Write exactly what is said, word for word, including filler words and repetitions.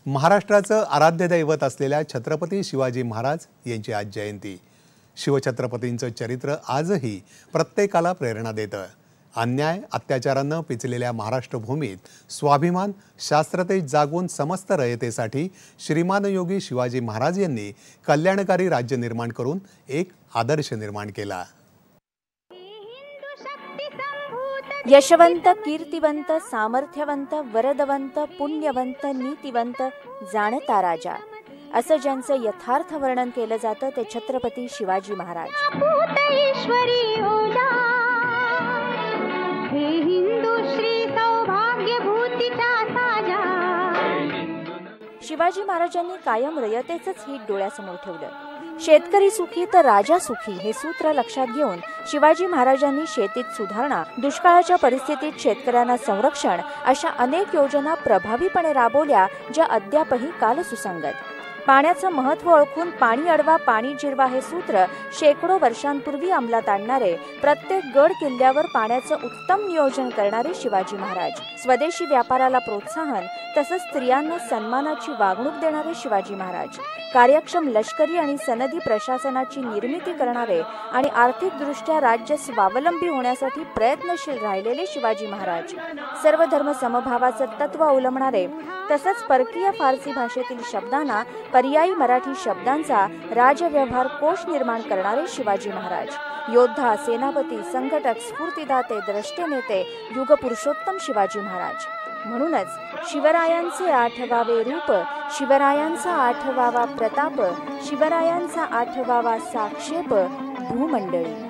महाराष्ट्राचं आराध्य दैवत असलेल्या छत्रपती शिवाजी महाराज यांची आज जयंती। शिवछत्रपतींचं चरित्र आजही प्रत्येकाला प्रेरणा देतं। अन्याय अत्याचारांना पिचलेल्या महाराष्ट्र भूमीत स्वाभिमान शास्त्रतेज जागून समस्त रयतेसाठी श्रीमान योगी शिवाजी महाराज यांनी कल्याणकारी राज्य निर्माण करून एक आदर्श निर्माण केला। यशवंत कीर्तिवंत सामर्थ्यवंत वरदवंत पुण्यवंत नीतिवंत जाणता राजा असं ज्यांचं यथार्थ वर्णन केलं जातं ते छत्रपती शिवाजी महाराज। शिवाजी महाराजांनी कायम रयतेचंच हित डोळ्यासमोर ठेवलं। शेतकरी सुखी तर राजा सुखी हे सूत्र लक्षात घेऊन शिवाजी महाराजांनी शेतीत सुधारणा, दुष्काळाच्या परिस्थितीत शेतकऱ्यांना संरक्षण अशा अनेक योजना प्रभावीपणे राबवल्या ज्या अद्यापही कालसुसंगत। पाण्याचं महत्त्व ओळखून पाणी अडवा पाणी जिरवा हे सूत्र शेकडो वर्षांपूर्वी अंमलात आणणारे, प्रत्येक गड किल्ल्यावर पाण्याचं उत्तम नियोजन करणारे शिवाजी महाराज, स्वदेशी व्यापाराला प्रोत्साहन तसंच स्त्रियांना सन्मानाची वागणूक देणारे शिवाजी महाराज, कार्यक्षम लष्करी आणि सनदी प्रशासनाची निर्मिती करणारे आणि आर्थिकदृष्ट्या राज्य स्वावलंबी होण्यासाठी प्रयत्नशील राहिलेले शिवाजी महाराज, सर्व धर्म समभावाचं तत्व अवलंबणारे तसंच परकीय फारसी भाषेतील शब्दांना पर्यायी मराठी शब्दांचा राजव्यवहार कोश निर्माण करणारे शिवाजी महाराज, योद्धा, सेनापती, संघटक, स्फूर्तिदाते, द्रष्टे नेते, युगपुरुषोत्तम शिवाजी महाराज। म्हणूनच शिवरायांचे आठवावे रूप, शिवरायांचा आठवावा प्रताप, शिवरायांचा आठवावा साक्षेप भूमंडळी।